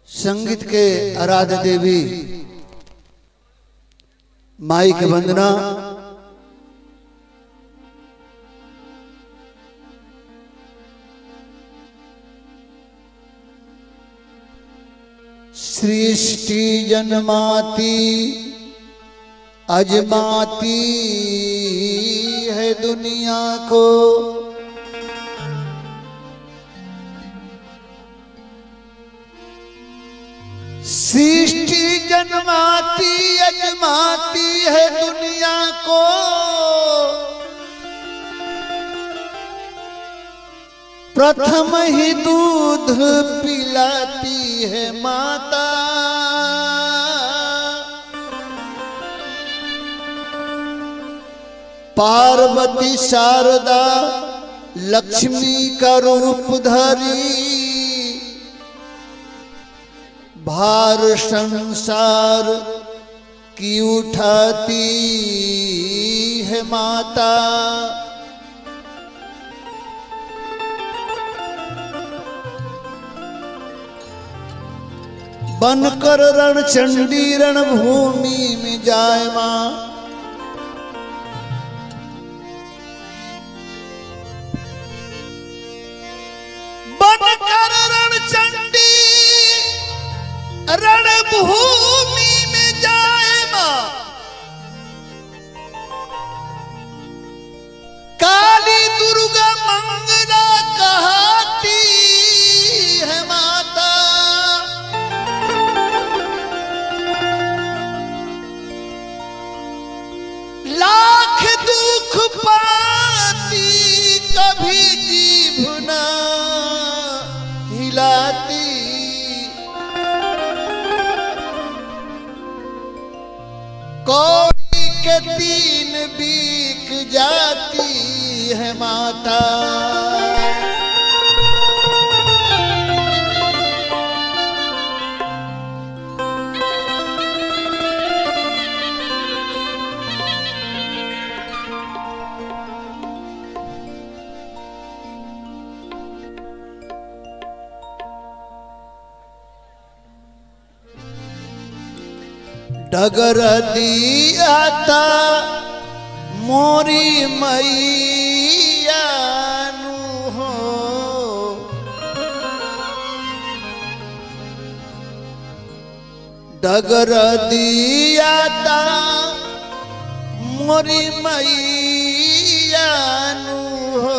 संगीत के आराध्य देवी माई के वंदना। सृष्टि जन्माती अजमाती है दुनिया को, सृष्टि जन्माती अजमाती है दुनिया को, प्रथम ही दूध पिलाती है माता। पार्वती शारदा लक्ष्मी का रूप धरी, भार संसार की उठाती है माता। बनकर रणचंडी रणभूमि में जाए मां, बनकर रणचंडी रणभूमि में जाए मां, काली दुर्गा मंगला कहती है माता। लाख दुख पाती कभी जीभ न हिलाती, कौड़ी के तीन बिक जाती है माता। डगर दिया था मोरी मैया नु हो, डगर दिया था मोरी मैया नु हो,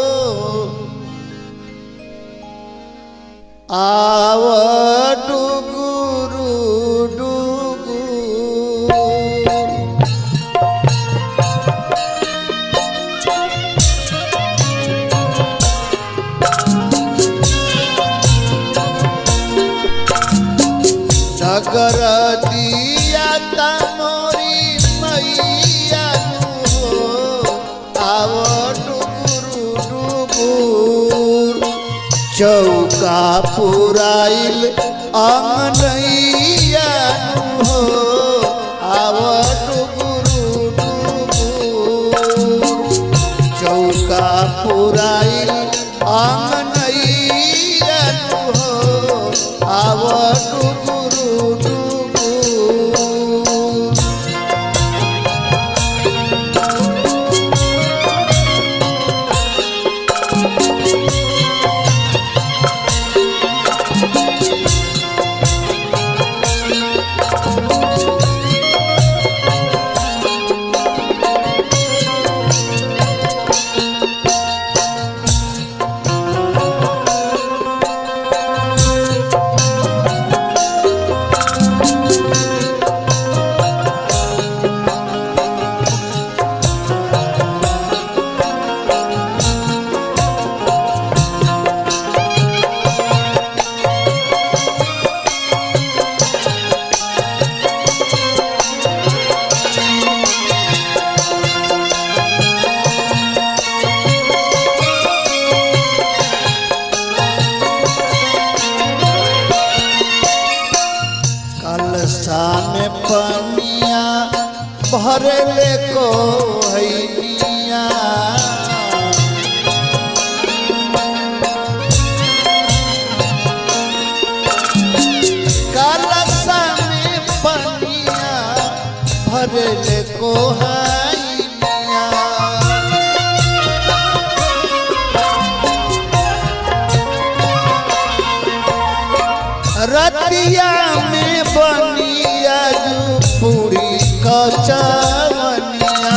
आव डुगुरु डगर दिया ता मोरी मैया नु हो, आव डुगुरु डुगुर। चौका पुराइल अंगनैया नु हो, आव डुगुरु डुगुर। चौका पुराइल अंगनैया नु हो, आव डुगुरु। में पनिया भरले को हैनिया, भरले कोहैनिया। रतिया में बनिया जू पूरी कचवनिया।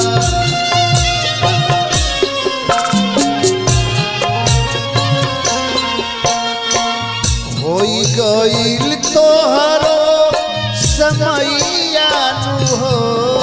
होई गईल तोहरो समैया नु हो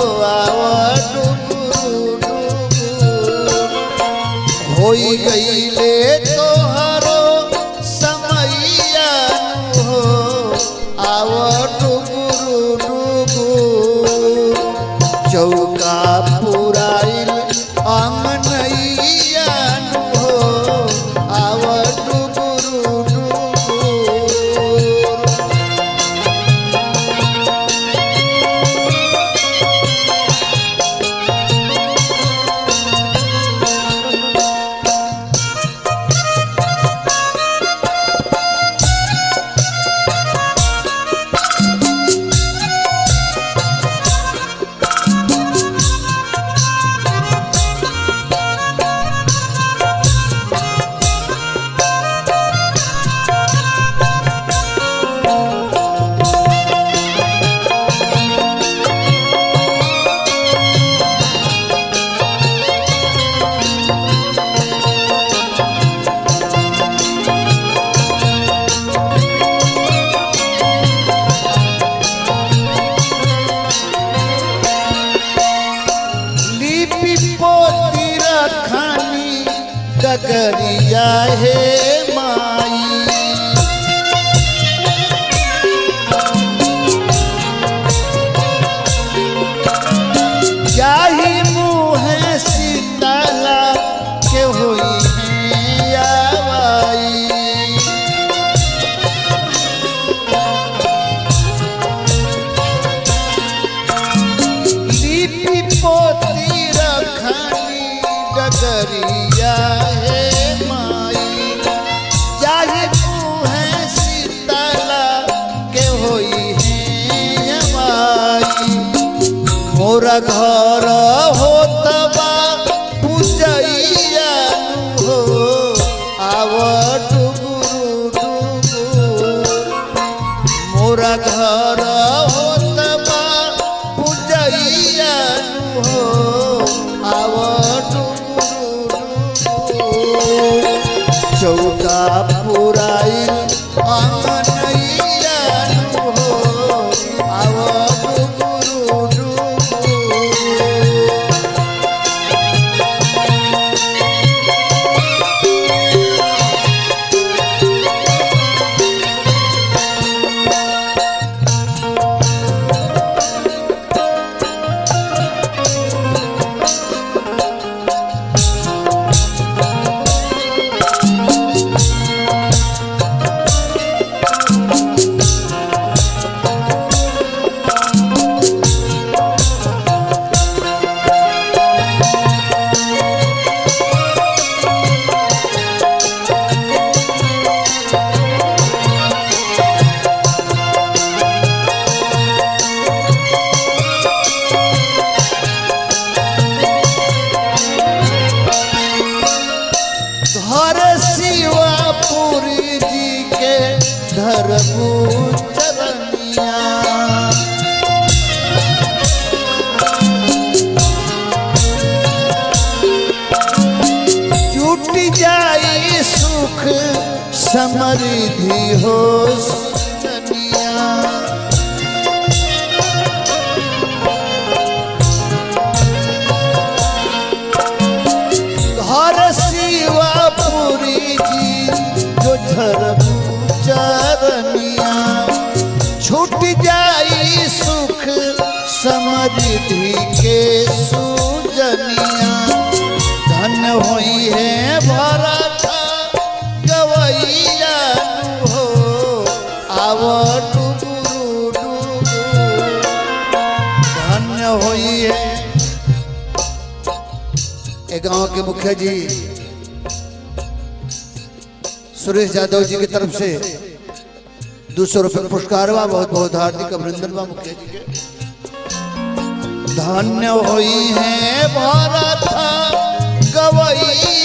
होई गईले तोहरो समैया नु हो आव डुगुरु डुगुर। चौका पुराइल अंगनैया नु हो आव डुगुरु डुगुर। डगरिया हे माई जाही मुँह शीतला के हुई है आवाई। लिपि पोती रखनी डगरिया हे माई जाहि मुँह शीतला के होई है माई। मोरा घर होतबा पूजैया नु हो आव डुगुरु डुगुर। मोरा घर होतबा पूजैया नु हो आव डुगुरु। चौका पुराइल अंगनैया नु हो आव डुगुरु डुगुर। शिवापुरी जी के धरबू चरनिया। जुट जाई सुख समृद्धि हो दुनिया। घर शिवापुरी जी जो धरबू चरनिया। छूट जाई सुख समृद्धि के सुजनिया। धन होई है भरत गवैया नु हो आव डुगुरु डुगुर। धन्य होई है। एक गांव के मुखिया जी सुरेश यादव जी की तरफ से 200 रुपये पुरस्कार हुआ। बहुत बहुत हार्दिक अभिनंदन हुआ मुखिया जी के। धन्य होई है भरत गवैया